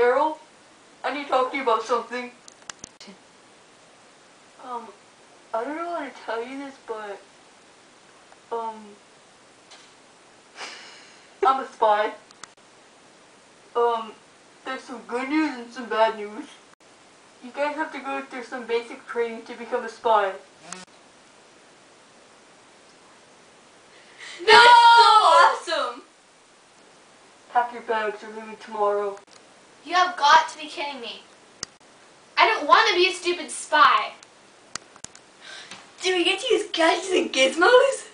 Carol, I need to talk to you about something. I don't know how to tell you this, but, I'm a spy. There's some good news and some bad news. You guys have to go through some basic training to become a spy. No! That's so awesome! Pack your bags, we're leaving tomorrow. You have got to be kidding me. I don't want to be a stupid spy. Do we get to use gadgets and gizmos?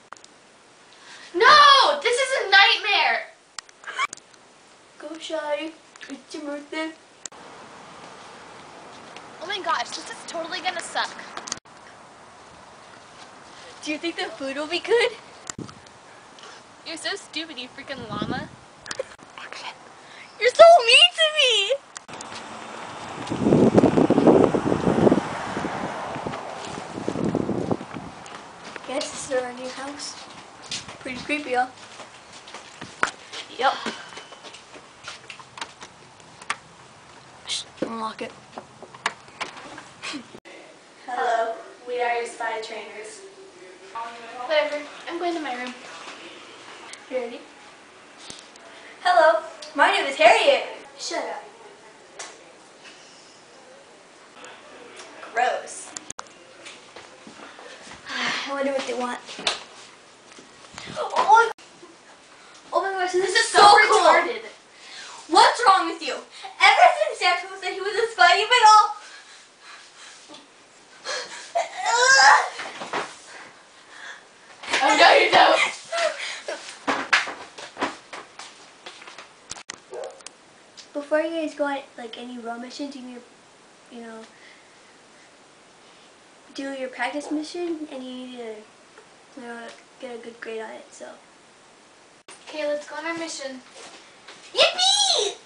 No! This is a nightmare! Go shy. It's your birthday. Oh my gosh, this is totally gonna suck. Do you think the food will be good? You're so stupid, you freaking llama. Action. You're so mean to me! Yes, this is our new house. Pretty creepy, huh? Yep. Shh, unlock it. Hello, we are your spy trainers. Whatever, I'm going to my room. You ready? Hello, my name is Harriet. Shut up. Gross. I wonder what they want. Oh my gosh, this is so cool. retarded. What's wrong with you? Ever since Jackson said he was a spy, you've been all... Oh no, you don't. Before you guys go on like any road missions, you need to, do your practice mission, and you need to, get a good grade on it. So. Okay, let's go on our mission. Yippee!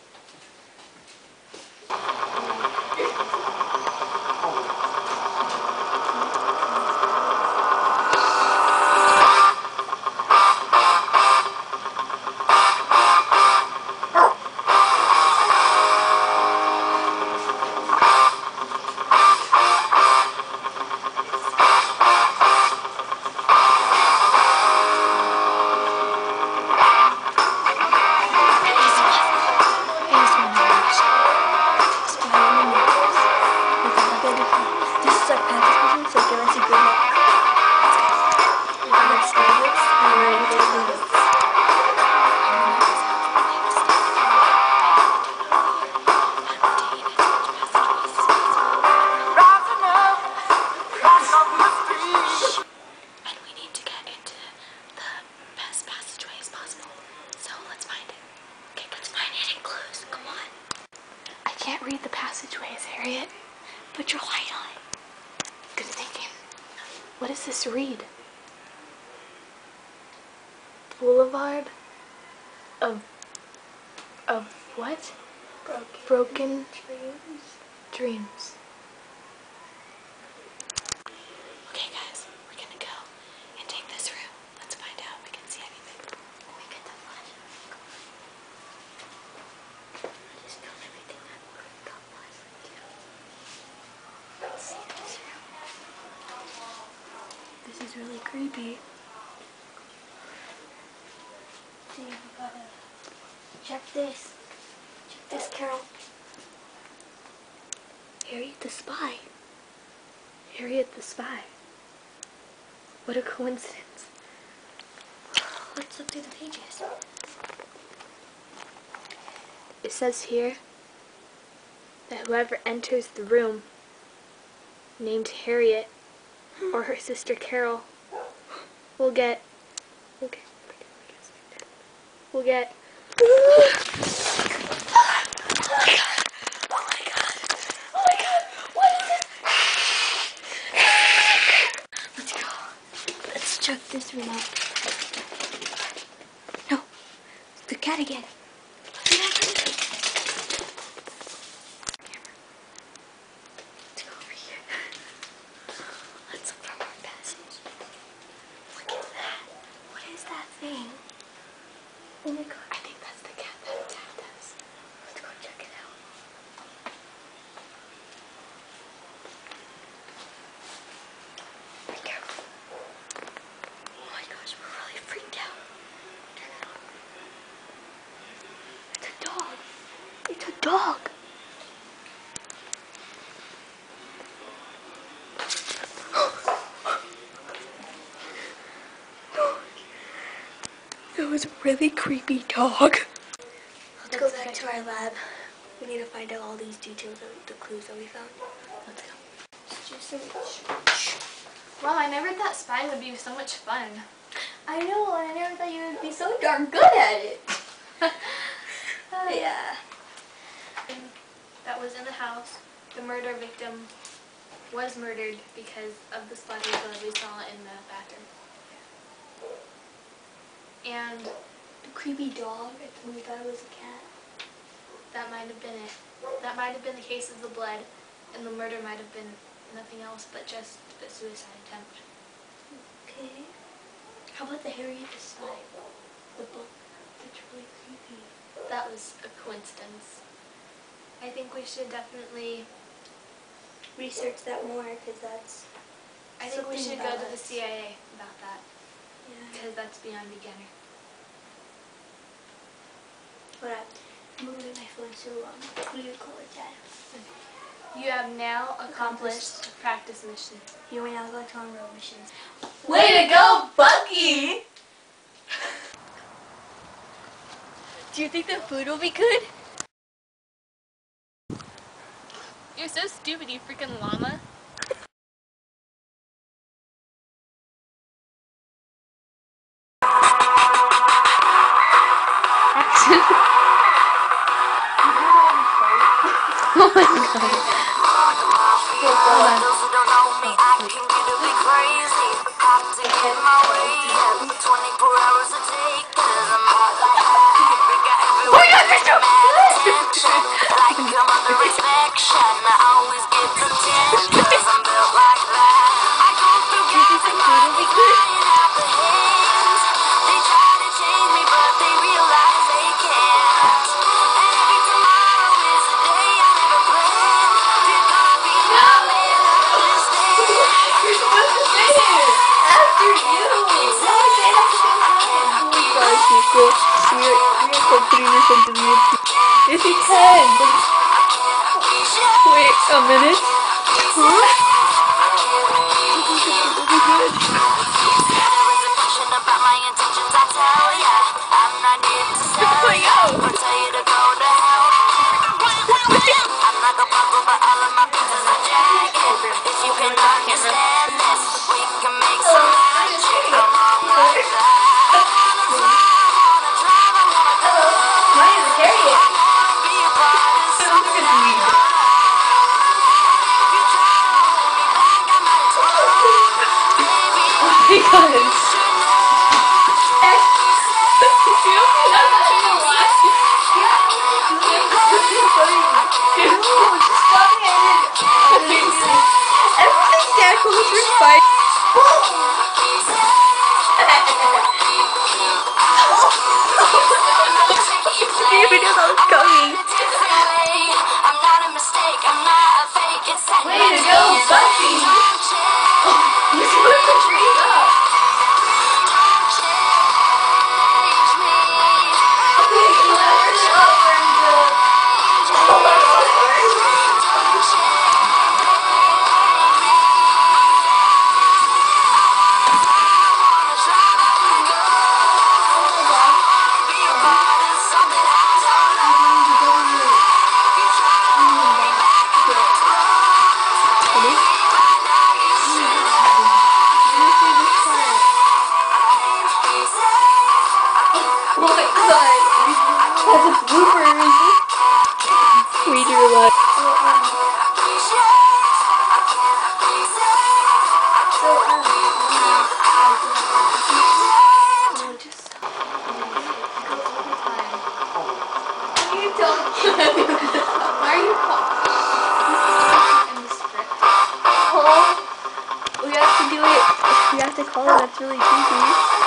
Can't read the passageways, Harriet. Put your light on. Good thinking. What does this read? Boulevard of what? Broken dreams. Okay, guys, we're gonna go and take this room. Let's find out if we can see anything. Let me get the flash. I just feel everything that got flash like you. Let's see this room. This is really creepy. See, we gotta check this. Check this, Carol. Harriet the spy. Harriet the spy. What a coincidence. Let's look through the pages. It says here that whoever enters the room named Harriet or her sister Carol will get Let's check this room out. No, the cat again. Let's go over here. Let's look for more passage. Look at that. What is that thing? Oh my god. I think that's the cat that attacked us. Let's go check it out. It's a dog. That was a really creepy dog. Let's go back to our lab. We need to find out all these details of the clues that we found. Let's go. Let's do some research. Wow, I never thought spying would be so much fun. I know, and I never thought you would be so darn good at it. Yeah. That was in the house. The murder victim was murdered because of the splatter that we saw in the bathroom. And The creepy dog, we thought it was a cat. that might have been it. That might have been the case of the blood, and the murder might have been nothing else but just a suicide attempt. Okay. How about the Harriet M, the book? That's really creepy. That was a coincidence. I think we should definitely, Research that more, because that's I think we something should go about to the us. C.I.A. about that, Yeah. because that's beyond beginner. What I'm gonna look at my phone, so what do you call it, Dad? You have now accomplished the practice mission. You may now go on road missions. Way to go, Bucky! Do you think the food will be good? You're so stupid, you freaking llama. Oh my god. Those who don't know me, I can get a bit crazy. Have to get my way up 24 hours a day, cause I'm hot like that. Got everyone mad attention, like I'm under inspection. I always get the 10, cause I'm built like that. I go through gas and money flying out the hands. They try to change me, but they realize they can't. And every tomorrow is a day I never planned. Dear God, be my man of this day. You're supposed to say it! After you! Sorry, people. We're putting this into the YouTube. Yes, you can! Wait a minute. Huh? There is a question about my intentions, I tell ya. I'm not here to sell ya, or tell you to go to hell. I'm not gonna pop over all of my pieces of jagged. If you can understand this, we can make some magic. Come on like that. I wanna fly, I wanna drive, I wanna go. My name is Harriet. I wanna be a part of something I don't know. If you try to hold me back, I might explode. Baby, Because. Everything Dad calls for fight. Even though that was coming. I'm not a mistake, I'm not a fake. It's that Way to go, Bucky! Don't change, You're supposed to freeze up. don't change me. Okay, you never stop wearing the... Oh my god! Has its bloopers. We do like. You don't Why are you in the script? We have to do it. We have to call it. That's really creepy.